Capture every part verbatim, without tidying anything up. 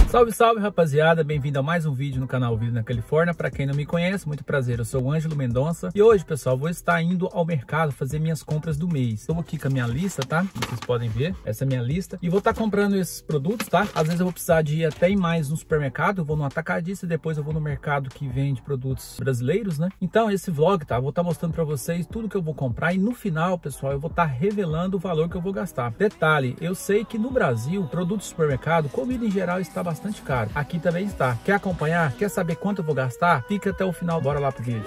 Salve, salve, rapaziada, bem-vindo a mais um vídeo no canal Vídeo na Califórnia. Para quem não me conhece, muito prazer, eu sou o Ângelo Mendonça e hoje, pessoal, vou estar indo ao mercado fazer minhas compras do mês. Estou aqui com a minha lista, tá? Vocês podem ver, essa é a minha lista. E vou estar comprando esses produtos, tá? Às vezes eu vou precisar de ir até em mais no supermercado, eu vou no atacadista e depois eu vou no mercado que vende produtos brasileiros, né? Então, esse vlog, tá? Vou estar mostrando para vocês tudo que eu vou comprar e no final, pessoal, eu vou estar revelando o valor que eu vou gastar. Detalhe, eu sei que no Brasil, produtos de supermercado, comida em geral está bastante caro. Aqui também está. Quer acompanhar? Quer saber quanto eu vou gastar? Fica até o final, bora lá pro vídeo.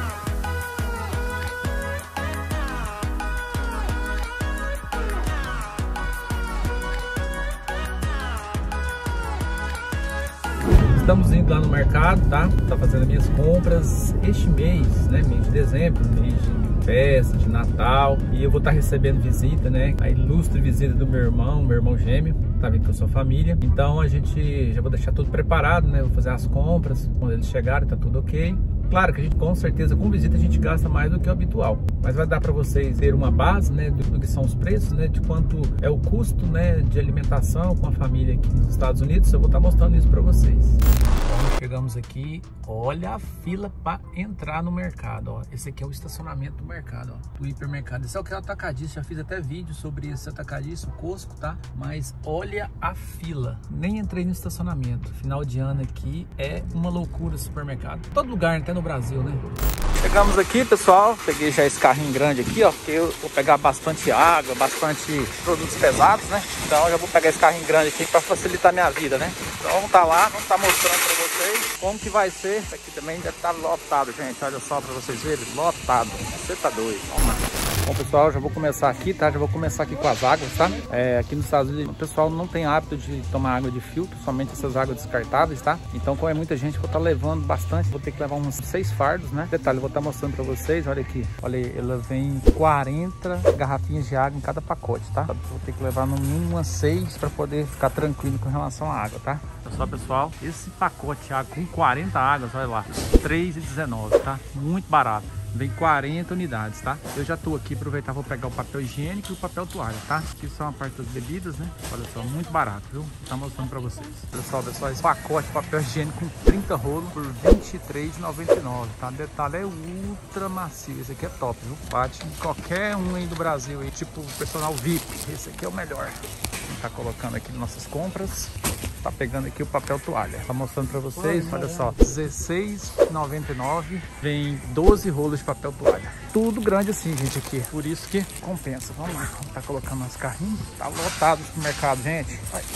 Estamos indo lá no mercado, tá? Tá fazendo minhas compras este mês, né? Mês de dezembro, mês de festa, de Natal. E eu vou estar recebendo visita, né? A ilustre visita do meu irmão, meu irmão gêmeo. Tá vendo com a sua família. Então a gente já vou deixar tudo preparado, né? Vou fazer as compras. Quando eles chegarem, tá tudo ok. Claro que a gente, com certeza, com visita a gente gasta mais do que o habitual. Mas vai dar para vocês ter uma base, né, do, do que são os preços, né, de quanto é o custo, né, de alimentação com a família aqui nos Estados Unidos. Eu vou estar mostrando isso para vocês. Então, chegamos aqui, olha a fila para entrar no mercado, ó. Esse aqui é o estacionamento do mercado, ó, do hipermercado. Esse é o que é o atacadista, já fiz até vídeo sobre esse atacadista, o Costco, tá? Mas olha a fila. Nem entrei no estacionamento. Final de ano aqui é uma loucura o supermercado. Todo lugar, até no Brasil, né? Chegamos aqui, pessoal, peguei já esse carrinho grande aqui, ó, porque eu vou pegar bastante água, bastante produtos pesados, né? Então eu já vou pegar esse carrinho grande aqui para facilitar minha vida, né? Então tá lá, vamos estar mostrando para vocês como que vai ser. Isso aqui também deve estar lotado, gente, olha só para vocês verem, lotado. Você tá doido, vamos lá. Bom, pessoal, já vou começar aqui, tá? Já vou começar aqui com as águas, tá? É, aqui nos Estados Unidos, o pessoal não tem hábito de tomar água de filtro, somente essas águas descartáveis, tá? Então, como é muita gente, vou estar levando bastante, vou ter que levar uns seis fardos, né? Detalhe, eu vou estar mostrando pra vocês, olha aqui. Olha aí, ela vem quarenta garrafinhas de água em cada pacote, tá? Vou ter que levar no mínimo umas seis pra poder ficar tranquilo com relação à água, tá? Olha só, pessoal, esse pacote de água com quarenta águas, olha lá, três reais e dezenove centavos, tá? Muito barato. Vem quarenta unidades, tá? Eu já tô aqui, aproveitar, vou pegar o papel higiênico e o papel toalha, tá? Aqui são a parte das bebidas, né? Olha só, muito barato, viu? Vou tá mostrando pra vocês. Pessoal, pessoal, esse pacote de papel higiênico com trinta rolos por vinte e três reais e noventa e nove centavos, tá? Detalhe, é ultra macio. Esse aqui é top, viu? Bate em qualquer um aí do Brasil aí, tipo personal V I P. Esse aqui é o melhor. Tá colocando aqui nossas compras. Tá pegando aqui o papel toalha. Tá mostrando pra vocês, olha só, dezesseis reais e noventa e nove centavos. Vem doze rolos de papel toalha. Tudo grande assim, gente, aqui. Por isso que compensa. Vamos lá. Tá colocando nosso carrinho. Tá lotado no mercado, gente.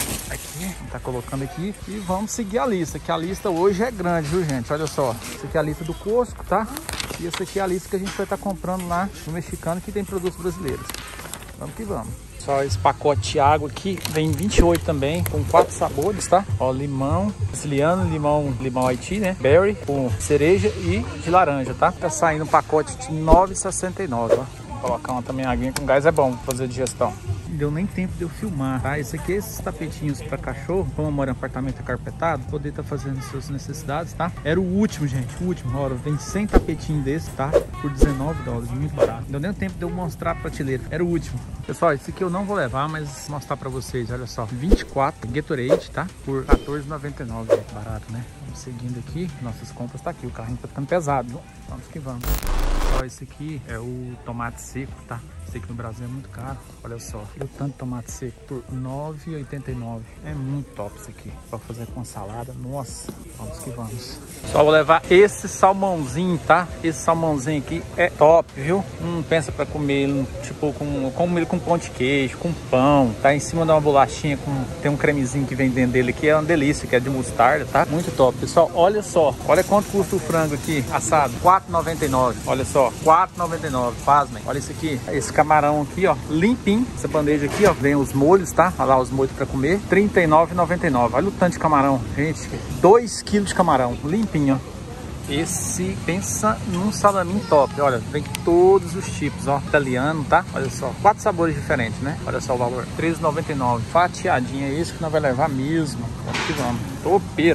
Aqui. Tá colocando aqui. E vamos seguir a lista, que a lista hoje é grande, viu, gente? Olha só. Essa aqui é a lista do Costco, tá? E essa aqui é a lista que a gente vai estar comprando lá no mexicano, que tem produtos brasileiros. Vamos que vamos. Só esse pacote de água aqui vem vinte e oito também, com quatro sabores, tá? Ó, limão siciliano, limão, limão Haiti, né? Berry, com cereja e de laranja, tá? Tá saindo um pacote de nove reais e sessenta e nove centavos, ó. Vou colocar uma também aguinha com gás, é bom fazer digestão. Não deu nem tempo de eu filmar, tá? Esse aqui, esses tapetinhos para cachorro, como eu moro em apartamento acarpetado, poder estar tá fazendo suas necessidades, tá? Era o último, gente, o último. Olha, vem cem tapetinhos desse, tá? Por dezenove dólares, muito barato. Não deu nem tempo de eu mostrar a prateleira, era o último. Pessoal, esse aqui eu não vou levar, mas vou mostrar para vocês, olha só. vinte e quatro Gatorade, tá? Por quatorze reais e noventa e nove centavos, barato, né? Vamos seguindo aqui, nossas compras tá aqui. O carrinho tá ficando pesado, viu? Vamos que vamos. Ó, esse aqui é o tomate seco, tá? Esse aqui no Brasil é muito caro, olha só. O tanto de tomate seco por nove reais e oitenta e nove centavos. É muito top isso aqui, pra fazer com salada. Nossa, vamos que vamos. Só vou levar esse salmãozinho, tá? Esse salmãozinho aqui é top, viu? Não pensa pra comer ele, tipo, com, como ele com pão de queijo, com pão. Tá em cima de uma bolachinha, com, tem um cremezinho que vem dentro dele aqui, é uma delícia, que é de mostarda, tá? Muito top, pessoal. Olha só, olha quanto custa o frango aqui, assado. quatro reais e noventa e nove centavos, olha só, quatro reais e noventa e nove centavos, pasmem. Olha isso aqui, esse camarão aqui, ó, limpinho. Essa bandeja aqui, ó, vem os molhos, tá? Olha lá os molhos pra comer, trinta e nove reais e noventa e nove centavos. Olha o tanto de camarão, gente, dois quilos de camarão, limpinho, ó. Esse, pensa num salaminho top. Olha, vem todos os tipos, ó, italiano, tá? Olha só, quatro sabores diferentes, né? Olha só o valor, treze reais e noventa e nove centavos. Fatiadinha, é isso que nós vai levar mesmo. Vamos que vamos. Topeira.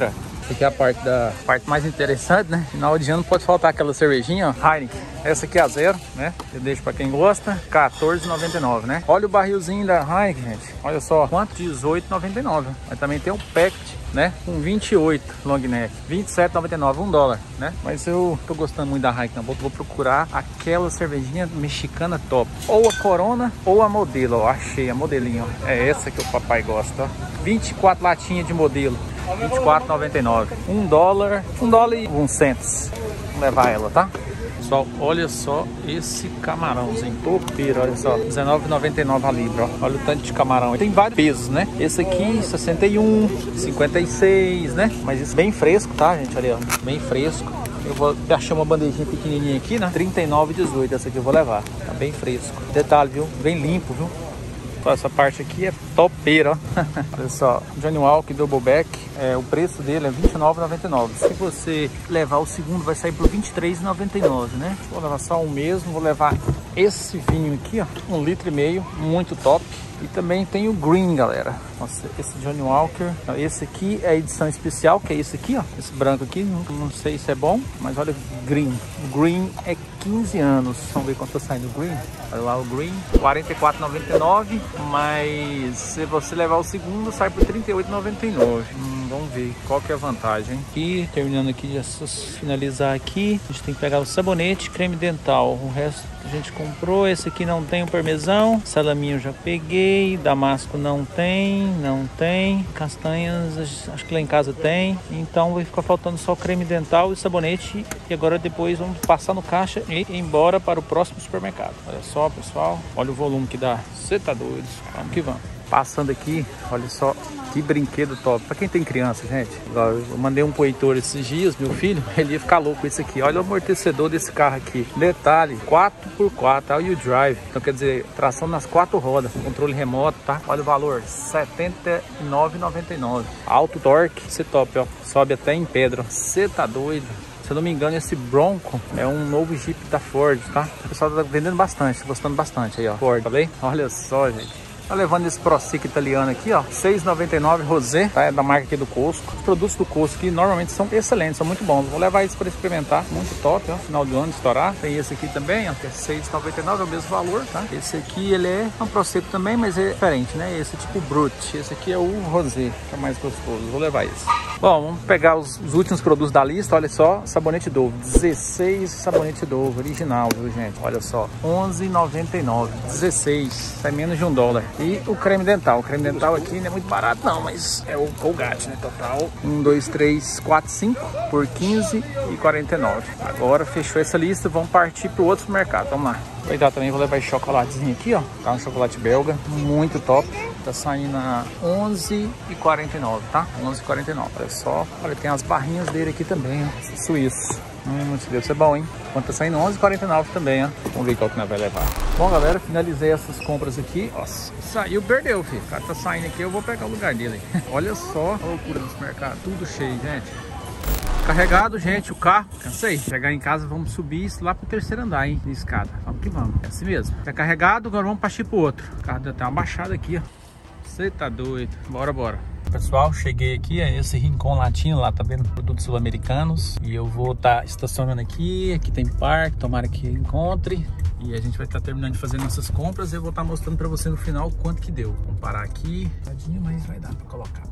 Essa aqui é a parte da parte mais interessante, né? Final de ano pode faltar aquela cervejinha, ó, Heineken. Essa aqui é a zero, né? Eu deixo pra quem gosta, quatorze e noventa e nove, né? Olha o barrilzinho da Heineken, gente. Olha só, quanto? dezoito e noventa e nove. Mas também tem um packet, né? Com vinte e oito long neck, vinte e sete e noventa e nove, um dólar, né? Mas eu tô gostando muito da Heineken, vou, vou procurar aquela cervejinha mexicana top. Ou a Corona ou a Modelo, ó. Achei a modelinho, ó. É essa que o papai gosta, ó. vinte e quatro latinhas de Modelo, vinte e quatro e noventa e nove. um dólar, um dólar e um centos. Vamos levar ela, tá? Pessoal, olha só esse camarãozinho topeiro, olha só, dezenove e noventa e nove a libra, ó. Olha o tanto de camarão. Tem vários pesos, né? Esse aqui, sessenta e um, cinquenta e seis, né? Mas isso bem fresco, tá, gente? Olha, ó, bem fresco. Eu vou achar uma bandejinha pequenininha aqui, né? trinta e nove e dezoito, essa aqui eu vou levar. Tá bem fresco. Detalhe, viu? Bem limpo, viu? Essa parte aqui é topeira, ó. Olha só, Johnny Walker Double Back, é, o preço dele é vinte e nove e noventa e nove. Se você levar o segundo, vai sair por vinte e três e noventa e nove, né? Vou levar só um mesmo, vou levar esse vinho aqui, ó, um litro e meio, muito top. E também tem o Green, galera. Nossa, esse Johnny Walker. Esse aqui é a edição especial, que é esse aqui, ó. Esse branco aqui, não, não sei se é bom, mas olha o Green. O Green é quinze anos. Vamos ver quanto tá saindo o Green. Olha lá o Green, quarenta e quatro e noventa e nove. Mas se você levar o segundo, sai por trinta e oito e noventa e nove. Hum, vamos ver qual que é a vantagem. E terminando aqui, já finalizar aqui, a gente tem que pegar o sabonete, creme dental. O resto a gente comprou. Esse aqui não tem o parmesão. Salaminho eu já peguei. Damasco não tem, não tem. Castanhas, acho que lá em casa tem. Então vai ficar faltando só creme dental e sabonete. E agora depois vamos passar no caixa e ir embora para o próximo supermercado. Olha só, pessoal. Olha o volume que dá. Você tá doido? Vamos que vamos. Passando aqui, olha só que brinquedo top. Pra quem tem criança, gente. Eu mandei um pro Heitor esses dias, meu filho. Ele ia ficar louco com esse aqui. Olha o amortecedor desse carro aqui. Detalhe, quatro por quatro, olha o drive. Então quer dizer, tração nas quatro rodas. Controle remoto, tá? Olha o valor, setenta e nove e noventa e nove. Alto torque, esse top, ó. Sobe até em pedra. Você tá doido? Se eu não me engano, esse Bronco é um novo Jeep da Ford, tá? O pessoal tá vendendo bastante, gostando bastante aí, ó. Ford, tá bem? Olha só, gente. Tá levando esse Prosic italiano aqui, ó, seis e noventa e nove, Rosé, tá? É da marca aqui do Costco. Os produtos do Costco aqui normalmente são excelentes, são muito bons. Vou levar isso para experimentar, muito top, ó, final do ano, estourar. Tem esse aqui também, ó, que é seis e noventa e nove, é o mesmo valor, tá? Esse aqui, ele é um Prosecco também, mas é diferente, né? Esse é tipo Brut, esse aqui é o Rosé, que é mais gostoso. Vou levar esse. Bom, vamos pegar os, os últimos produtos da lista, olha só, sabonete Dove, dezesseis sabonete Dove, original, viu, gente? Olha só, onze e noventa e nove, dezesseis, sai menos de um dólar. E o creme dental, o creme dental aqui não é muito barato não, mas é o Colgate, né, total, um, dois, três, quatro, cinco, por quinze e quarenta e nove. Agora fechou essa lista, vamos partir para o outro supermercado, vamos lá. Aproveitar também, vou levar esse chocolatezinho aqui, ó, tá, um chocolate belga, muito top, tá saindo a onze e quarenta e nove, tá, onze e quarenta e nove, olha só, olha, tem as barrinhas dele aqui também, ó, suíço. Hum, isso deve ser bom, hein? Quanto tá saindo onze e quarenta e nove também, ó. Vamos ver qual que nós vai levar. Bom, galera, finalizei essas compras aqui. Nossa, saiu, perdeu, filho. O cara tá saindo aqui, eu vou pegar o lugar dele. Olha só a loucura desse mercado. Tudo cheio, gente. Carregado, gente, o carro. Cansei. Chegar em casa, vamos subir isso lá pro terceiro andar, hein? De escada. Vamos que vamos. É assim mesmo. Tá carregado, agora vamos partir pro outro. O carro deu até uma baixada aqui, ó. Você tá doido. Bora, bora. Pessoal, cheguei aqui, é esse Rincon Latino, lá tá vendo produtos sul-americanos. E eu vou estar tá estacionando aqui, aqui tem parque, tomara que encontre. E a gente vai estar tá terminando de fazer nossas compras e eu vou estar tá mostrando pra você no final quanto que deu. Vamos parar aqui, tadinho, mas vai dar pra colocar.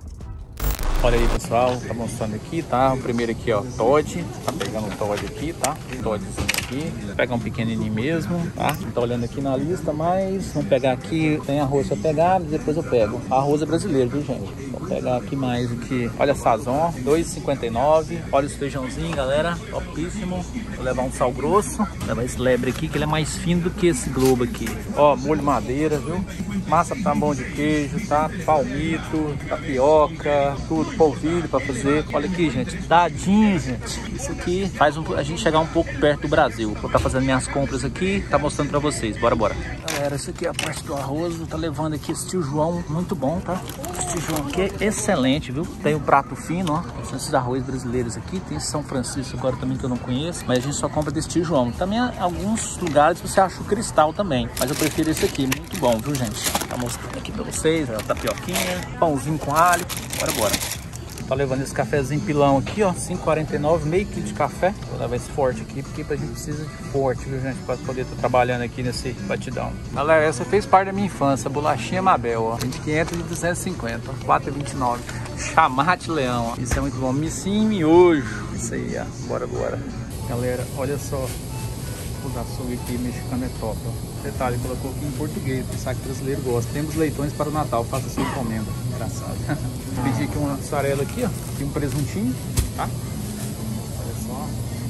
Olha aí, pessoal, tá mostrando aqui, tá? O primeiro aqui, ó, Todd, tá pegando o Todd aqui, tá? Toddzinho aqui, vou pegar um pequenininho mesmo, tá? Não tô olhando aqui na lista, mas vamos pegar aqui, tem arroz pra pegar, depois eu pego. Arroz é brasileiro, viu, gente? Vou pegar aqui mais aqui, olha Sazon, dois e cinquenta e nove, olha os feijãozinhos, galera, topíssimo. Vou levar um sal grosso, vou levar esse lebre aqui, que ele é mais fino do que esse globo aqui. Ó, molho madeira, viu? Massa tá bom de queijo, tá? Palmito, tapioca, tudo, polvilho pra fazer. Olha aqui, gente, dadinho, gente. Isso aqui faz um, a gente chegar um pouco perto do Brasil. Vou estar fazendo minhas compras aqui, tá mostrando pra vocês. Bora, bora. Galera, isso aqui é a parte do arroz. Tá levando aqui esse tio João, muito bom, tá? Esse tio João aqui é excelente, viu? Tem o prato fino, ó. São esses arroz brasileiros aqui. Tem esse São Francisco agora também que eu não conheço, mas a gente só compra desse tio João. Também alguns lugares você acha o cristal também, mas eu prefiro esse aqui, muito bom, viu, gente? Tá mostrando aqui pra vocês, ó, tapioquinha, pãozinho com alho. Bora, bora. Tá levando esse cafezinho pilão aqui, ó, cinco e quarenta e nove, meio quilo de café. Vou levar esse forte aqui, porque a gente precisa de forte, viu, gente, para poder estar trabalhando aqui nesse batidão. Galera, essa fez parte da minha infância, bolachinha Mabel, ó, vinte e quinhentos e duzentos e cinquenta, quatro e vinte e nove. Chamate Leão, ó. Isso é muito bom, missinho e miojo. Isso aí, ó, bora, bora. Galera, olha só, os açougue aqui mexicano é top, ó. Detalhe, colocou aqui em português, sabe que brasileiro gosta. Temos leitões para o Natal, faça sua encomenda. Engraçado. Pedi aqui uma mussarela aqui, ó, e um presuntinho, tá? Olha só.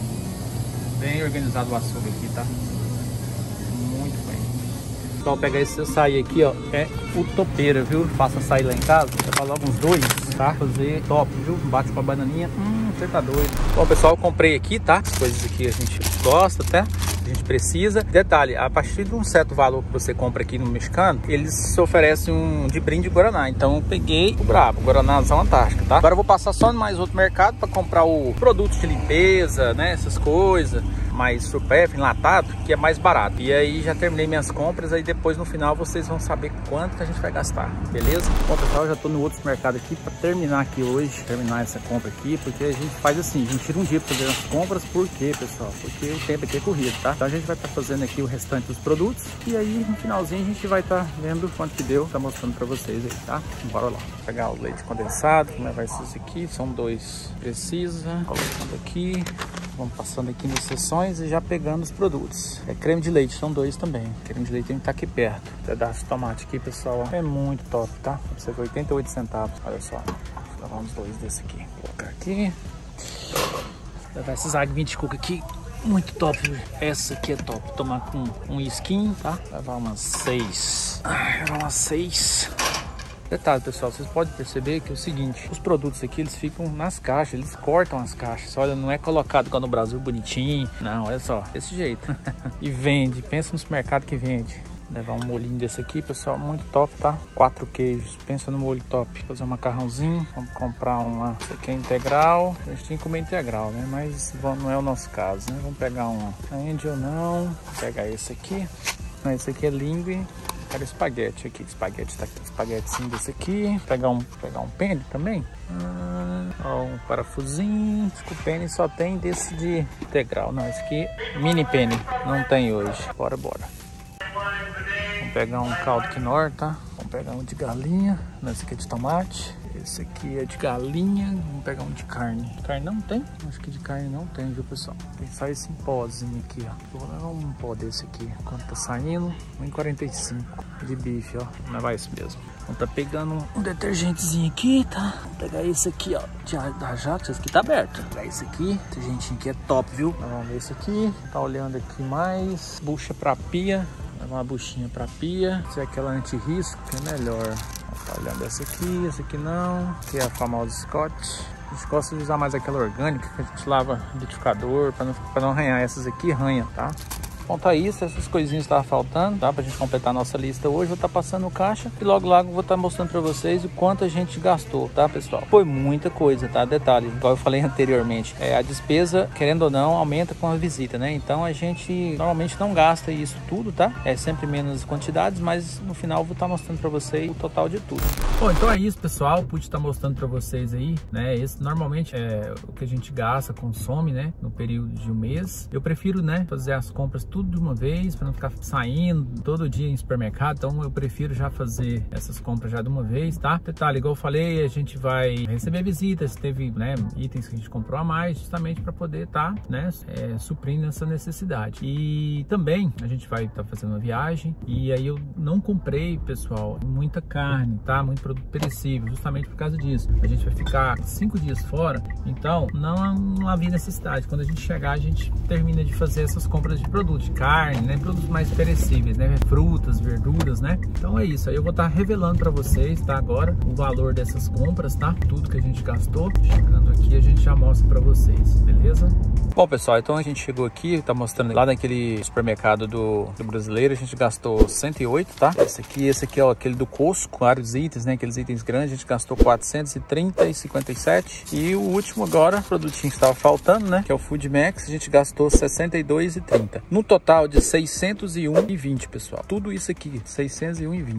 Bem organizado o açougue aqui, tá? Muito bem. Pessoal, pegar esse açaí aqui, ó, é o topeira, viu? Faça açaí lá em casa, levar logo uns dois, tá? Fazer top, viu? Bate com a bananinha, hum, você tá doido. Bom, pessoal, eu comprei aqui, tá? As coisas aqui a gente gosta, tá? A gente precisa. Detalhe, a partir de um certo valor que você compra aqui no mexicano, eles oferecem um de brinde Guaraná. Então eu peguei o brabo, Guaranazão Antártica, tá? Agora eu vou passar só em mais outro mercado para comprar o produto de limpeza, né? Essas coisas, mais supérfluo, enlatado, que é mais barato. E aí já terminei minhas compras, aí depois no final vocês vão saber quanto que a gente vai gastar, beleza? Bom, pessoal, eu já tô no outro mercado aqui para terminar aqui hoje, terminar essa compra aqui, porque a gente faz assim, a gente tira um dia para fazer as compras. Por quê, pessoal? Porque o tempo aqui é corrido, tá? Então a gente vai estar tá fazendo aqui o restante dos produtos e aí no finalzinho a gente vai estar tá vendo quanto que deu, tá mostrando para vocês aí, tá? Bora lá. Vou pegar o leite condensado, vamos levar esses aqui, são dois, precisa, colocando aqui. Vamos passando aqui nas seções e já pegando os produtos. É creme de leite, são dois também. Creme de leite tem que estar aqui perto. Pedaço de tomate aqui, pessoal, é muito top, tá? Você vê oitenta e oito centavos, olha só. Vou levar uns dois desse aqui. Vou colocar aqui. Vou levar esses águas vinte cuca aqui. Muito top, essa aqui é top. Tomar com um skin, tá? Vou levar umas seis. Vou levar umas seis. Detalhe, pessoal, vocês podem perceber que é o seguinte, os produtos aqui, eles ficam nas caixas, eles cortam as caixas. Olha, não é colocado igual no Brasil bonitinho. Não, olha só, desse jeito. E vende, pensa no supermercado que vende. Vou levar um molhinho desse aqui, pessoal, muito top, tá? Quatro queijos, pensa no molho top. Vou fazer um macarrãozinho, vamos comprar uma, esse aqui é integral. A gente tinha que comer integral, né? Mas não é o nosso caso, né? Vamos pegar uma angel, não. Vou pegar esse aqui. Não, esse aqui é linguine. Quero espaguete aqui, espaguete tá aqui, espaguetezinho desse aqui. Pegar um, pegar um penne também. Ah, ó, um parafusinho. Esse penne só tem desse de integral. Não, esse aqui mini penne, não tem hoje. Bora, bora. Vamos pegar um caldo quinoa, tá? Vamos pegar um de galinha. Esse aqui é de tomate. Esse aqui é de galinha. Vamos pegar um de carne. Carne não tem? Acho que de carne não tem, viu, pessoal? Tem só esse pozinho aqui, ó. Vou levar um pó desse aqui. Quanto tá saindo? um e quarenta e cinco de bife, ó. Vou levar esse mesmo. Vamos tá pegando um detergentezinho aqui, tá? Vou pegar esse aqui, ó. De, da Jato. Esse aqui tá aberto. Vou pegar esse aqui. O detergentinho aqui é top, viu? Vamos ver esse aqui. Tá olhando aqui mais. Bucha pra pia. Levar uma buchinha pra pia. Se é aquela anti-risco, que é melhor. Tá olhando essa aqui, essa aqui não. Que é a famosa Scott. A gente gosta de usar mais aquela orgânica, que a gente lava liquidificador para não, pra não arranhar. Essas aqui arranha, tá? Bom, tá isso, essas coisinhas estavam faltando, tá? Pra gente completar a nossa lista hoje. Vou estar tá passando o caixa e logo logo vou estar tá mostrando pra vocês o quanto a gente gastou, tá, pessoal? Foi muita coisa, tá? Detalhe, igual eu falei anteriormente, é, a despesa, querendo ou não, aumenta com a visita, né? Então a gente normalmente não gasta isso tudo, tá? É sempre menos quantidades, mas no final eu vou estar tá mostrando pra vocês o total de tudo. Bom, então é isso, pessoal. Pude estar tá mostrando pra vocês aí, né? Esse normalmente é o que a gente gasta, consome, né? No período de um mês. Eu prefiro, né? Fazer as compras tudo de uma vez, para não ficar saindo todo dia em supermercado. Então eu prefiro já fazer essas compras já de uma vez, tá? Detalhe, igual eu falei, a gente vai receber visitas, teve, né, itens que a gente comprou a mais, justamente para poder tá, né, é, suprindo essa necessidade. E também a gente vai estar tá fazendo uma viagem e aí eu não comprei, pessoal, muita carne, tá? Muito produto perecível, justamente por causa disso. A gente vai ficar cinco dias fora, então não, não havia necessidade. Quando a gente chegar, a gente termina de fazer essas compras de produtos, de carne, né? Produtos mais perecíveis, né? Frutas, verduras, né? Então é isso. Aí eu vou estar revelando para vocês, tá? Agora o valor dessas compras, tá? Tudo que a gente gastou. Chegando aqui, a gente já mostra para vocês, beleza? Bom, pessoal, então a gente chegou aqui, tá mostrando lá naquele supermercado do, do brasileiro, a gente gastou cento e oito, tá? Esse aqui, esse aqui é aquele do Costco, vários itens, né? Aqueles itens grandes, a gente gastou quatrocentos e trinta e cinquenta e sete. E o último agora, produtinho que estava faltando, né? Que é o Food Max, a gente gastou sessenta e dois e trinta. No total de seiscentos e um e vinte, pessoal. Tudo isso aqui, seiscentos e um e vinte.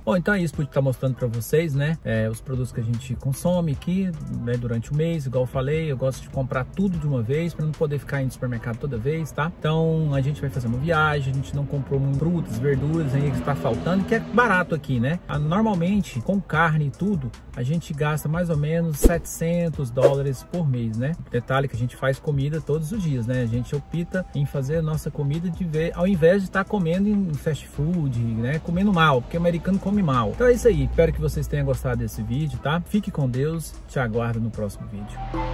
Bom, então é isso, pude estar mostrando para vocês, né, é, os produtos que a gente consome aqui, né, durante o mês. Igual eu falei, eu gosto de comprar tudo de uma vez para não poder ficar indo no supermercado toda vez, tá? Então a gente vai fazer uma viagem, a gente não comprou frutas, verduras aí que está faltando, que é barato aqui, né? Normalmente com carne e tudo a gente gasta mais ou menos setecentos dólares por mês, né? Detalhe que a gente faz comida todos os dias, né? A gente opta em fazer a nossa comida de ver, ao invés de estar comendo em fast food, né? Comendo mal, porque o americano come mal. Então é isso aí, espero que vocês tenham gostado desse vídeo, tá? Fique com Deus, te aguardo no próximo vídeo.